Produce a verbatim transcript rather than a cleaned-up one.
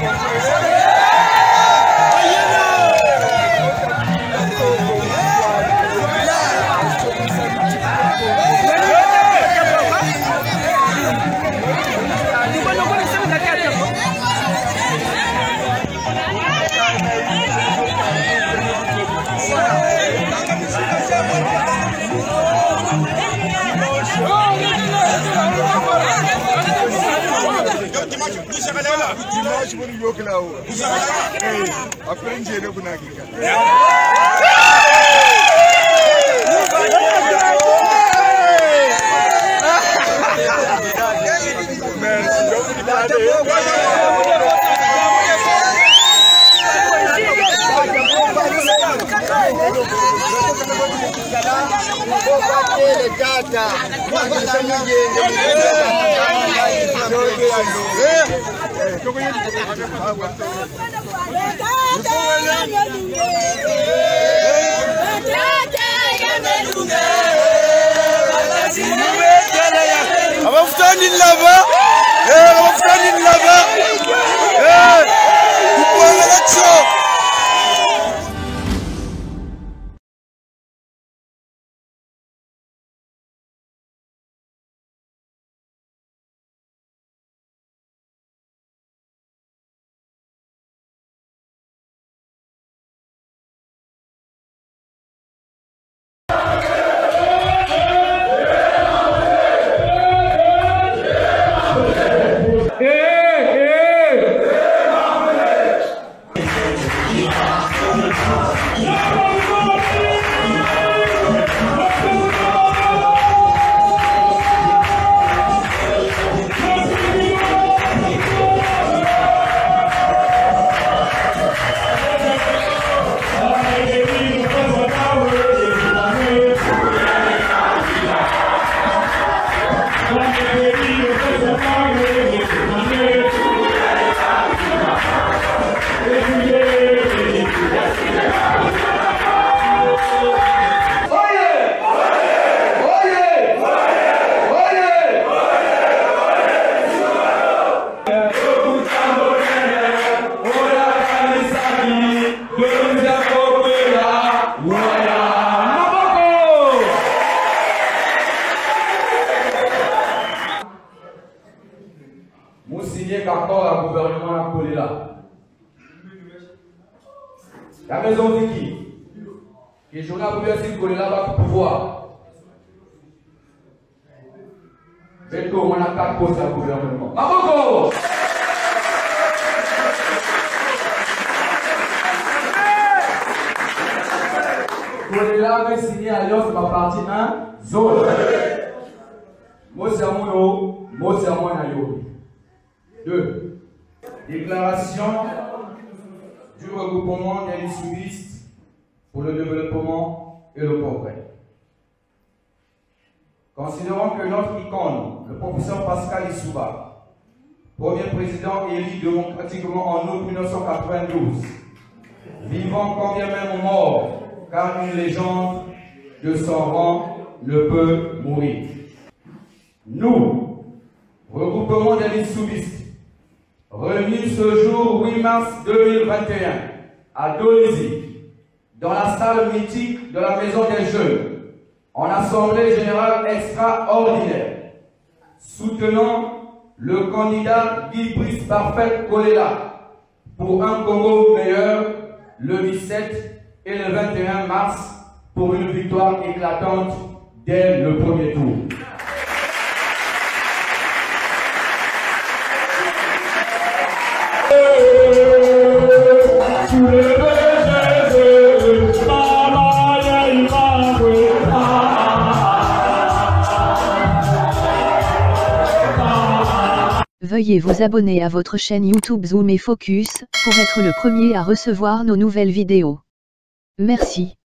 Dimanche mo yo kila o. Eh, après njele kuna kika. Vamos standing là-bas. Eh, vamos standing là-bas. Eh, vous pouvez l'élection. D'accord à gouvernement à Kolela. La maison dit qui? Et je n'ai pas pu Kolela va pouvoir. Mais tout, on a quatre postes à gouvernement. Maboko! Kolela avait signé alliance ma partie un, zone. Moi c'est mon eau, moi c'est mon aïe. deux. Déclaration du regroupement des lissouistes pour le développement et le progrès. Considérons que notre icône, le professeur Pascal Lissouba, premier président élu démocratiquement en août mille neuf cent quatre-vingt-douze, vivant combien même mort, car une légende de son rang ne peut mourir. Nous, regroupement des lissouistes, réunis ce jour huit mars deux mille vingt et un à Dolisie, dans la salle mythique de la Maison des Jeunes, en assemblée générale extraordinaire, soutenant le candidat Guy Brice Parfait Kolela pour un Congo meilleur le dix-sept et le vingt et un mars pour une victoire éclatante dès le premier tour. Veuillez vous abonner à votre chaîne YouTube Zoom et Focus, pour être le premier à recevoir nos nouvelles vidéos. Merci.